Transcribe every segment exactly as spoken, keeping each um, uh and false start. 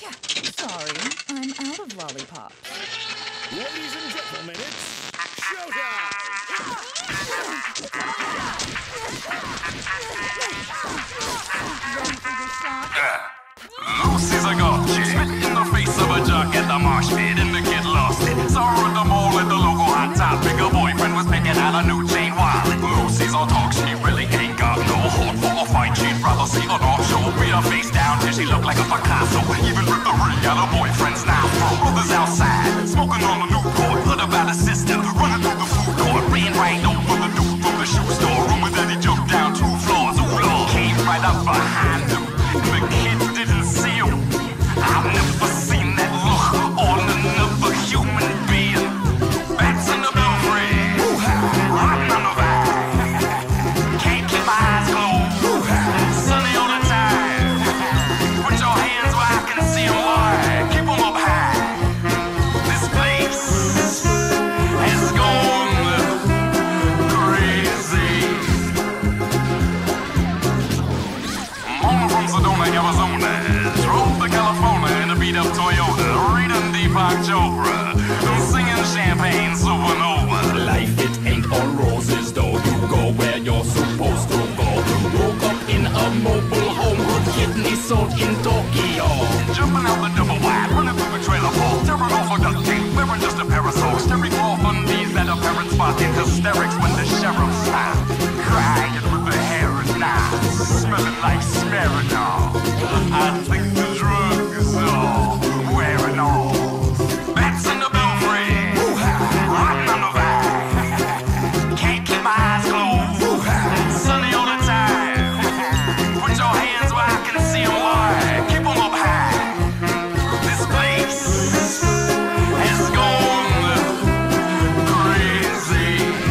Sorry, I'm out of lollipops. Ladies and gentlemen, it's showtime! Ready for your shot? Lucy's a gotcha. Spit in the face of a jock at the marsh pit, and the kid lost it. Saw her at the mall at the local hot topic. Her boyfriend was picking out a new chain wallet. Lucy's all talk, she really ain't got no heart for a fight. She'd rather see an art show. Beat her face down till she looked like a Picasso. Even with the ring out her boyfriend's now. Brothers outside, smoking on the Newport. Heard about a sister running through the food court. Ran right over the dude from the shoe store. Rumor that he jumped down two floors. Ooh, Lord. Came right up behind him. The kids didn't see him. I've never seen that look on another human being. Bats in the belfry, riding on the vine. Can't keep my eyes closed, sunny all the time. Put your hands where I can see them, boy. Keep them up high. This place has gone crazy. Mama from Sedona, Arizona, drove to California in a beat-up Toyota, reading Deepak Chopra, singing Champagne Supernova. Life, it ain't all roses, though. You go where you're supposed to go. Woke up in a mobile home with kidney sold in Tokyo. Jumping out the double wide, running through the trailer park, tearing off a duct tape, wearing just a pair of socks, staring off on these that are parents spot in hysterics when the sheriff stopped, crying with the hair and knives, smelling like Smeridol. I think the drugs are wearing off. Bats in the belfry, riding on the vine. Can't keep my eyes closed, sunny all the time. Put your hands where I can see them, boy. Keep them up high. This place has gone crazy.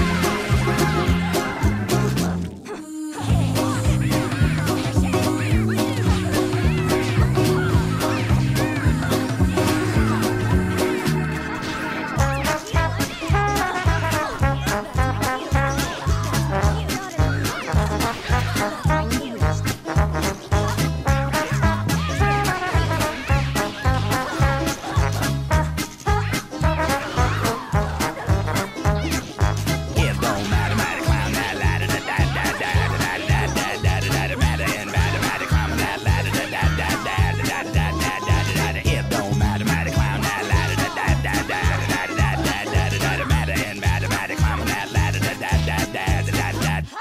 It don't matter, matter, clown that ladder, da da da da da da da da da da matter and matter, matter, clown that ladder, da da da da da da da da da da. It don't matter, matter, clown that ladder, da da da da da da da da da da matter and matter, matter, clown that ladder, da da da da da da da.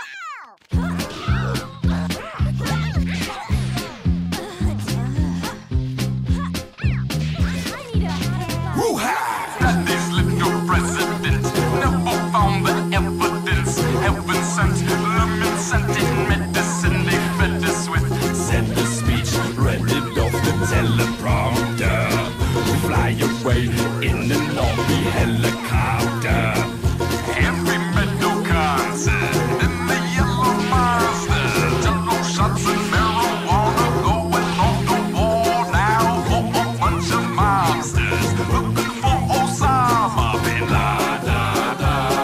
Daddy's little president never found the evidence. Heaven sent, lemon scented medicine they fed us with. Said the speech, read it off the teleprompter. Fly away in an Army helicopter. Every metal concert in the yellow Mazda. Jello shots and marijuana going on the wall now for a bunch of mobsters looking for Osama bin Laden.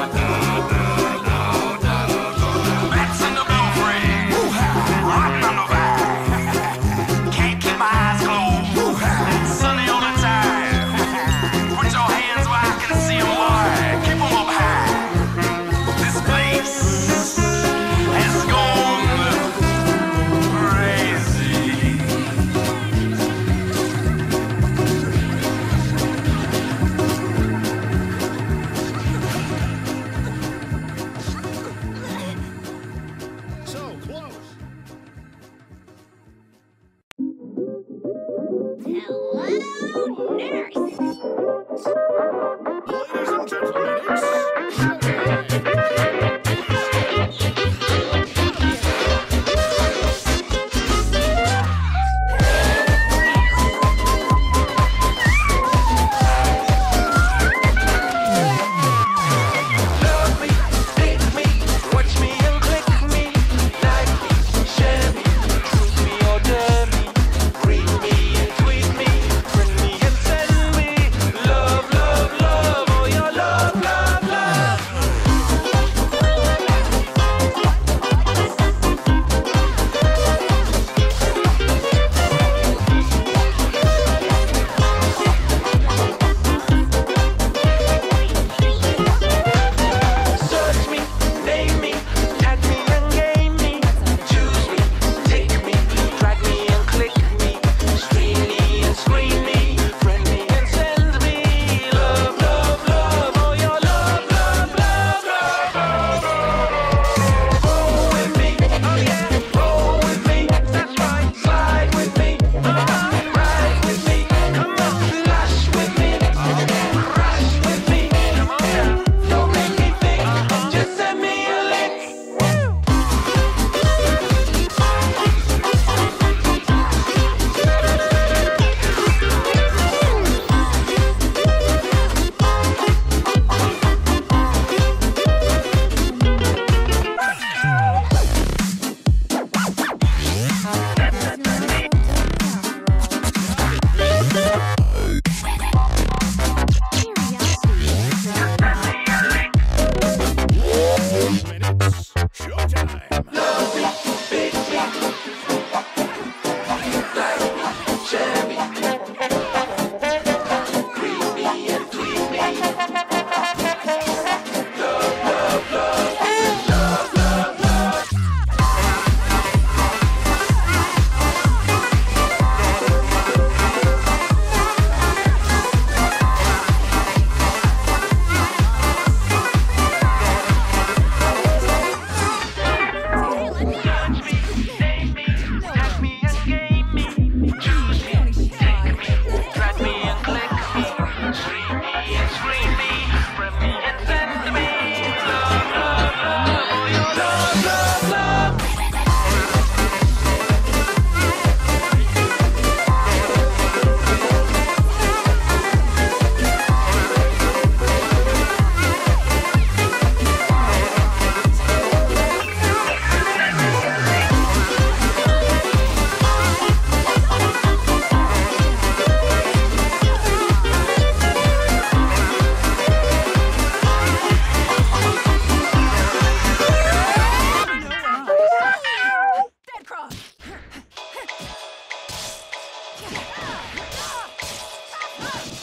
Bats in the belfry, riding on the vine. Can't keep my eyes closed, sunny all the time. Put your hands where I can see them, boy. Keep them up high. This place has gone crazy. So close! Ladies and gentlemen, it's Love me, hate me, watch me and click me, like me, share me, truth me or dare me, read me and tweet me, friend me and send me.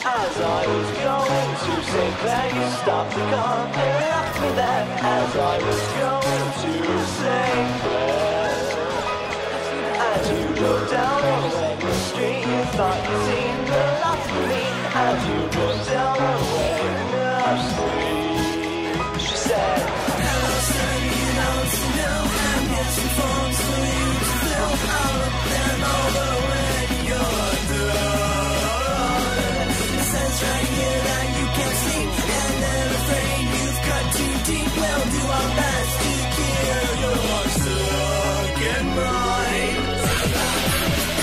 As I was going to say that you stopped the car and left me there. As I was going to say that, as you drove down on the street, you thought you'd seen the last of me. As you drove down on the street, she said, hello sir, you don't know I'm here some forms for you to fill. I'll look them over when you're done. It says right here that you can't sleep and they're afraid you've cut too deep. We'll do our best to clear your stuck in mind.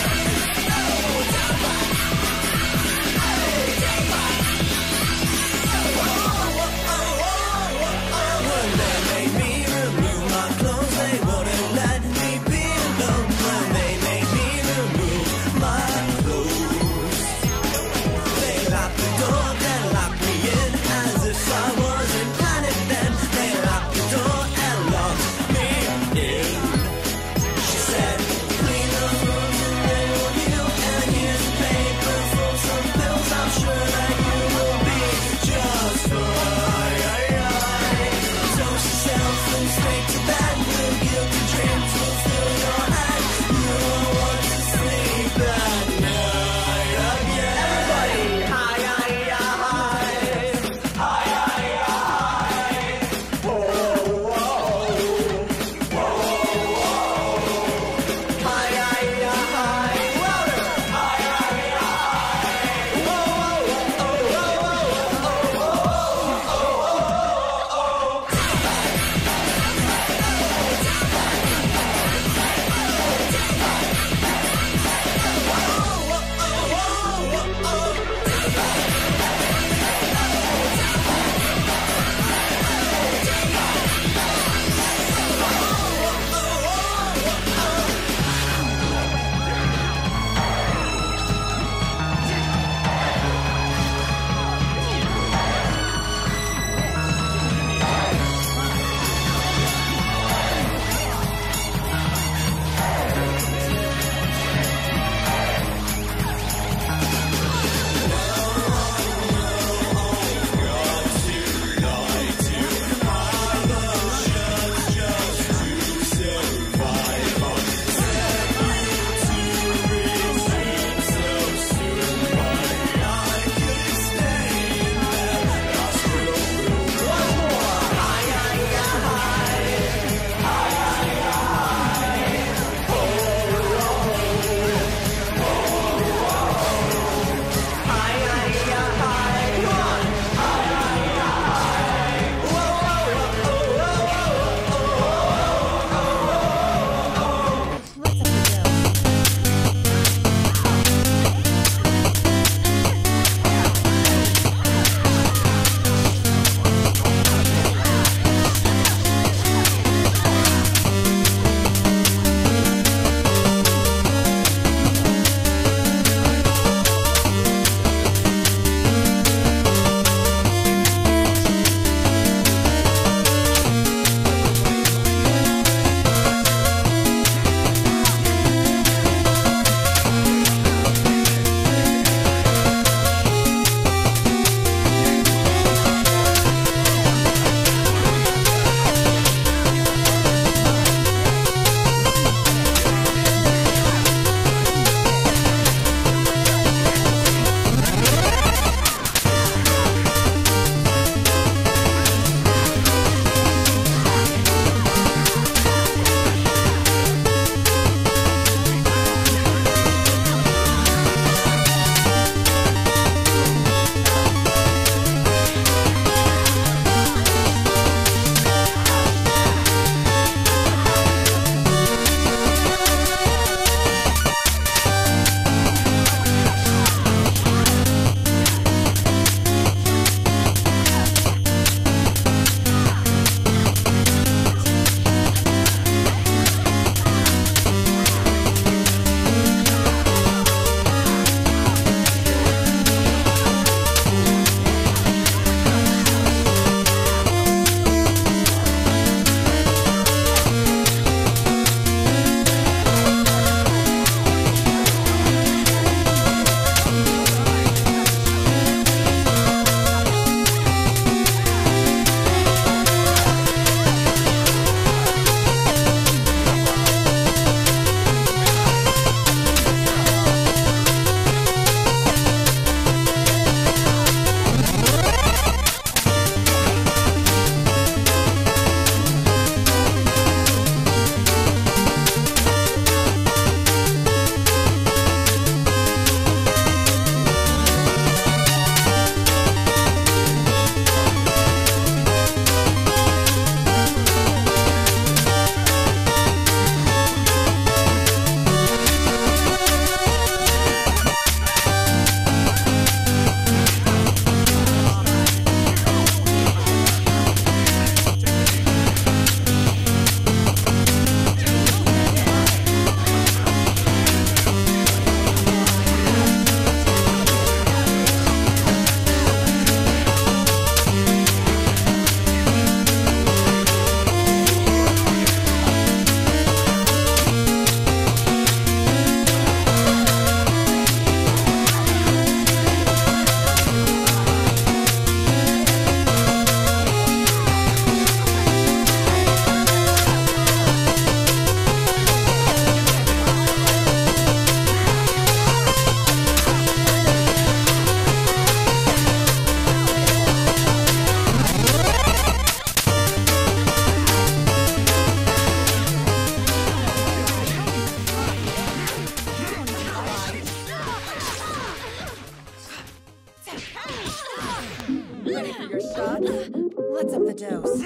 ready for your shot? Let's up the dose.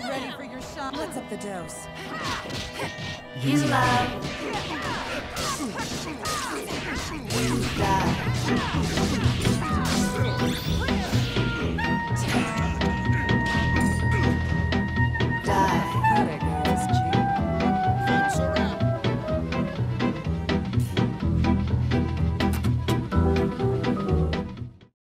Ready for your shot? What's up the dose? You love. You die.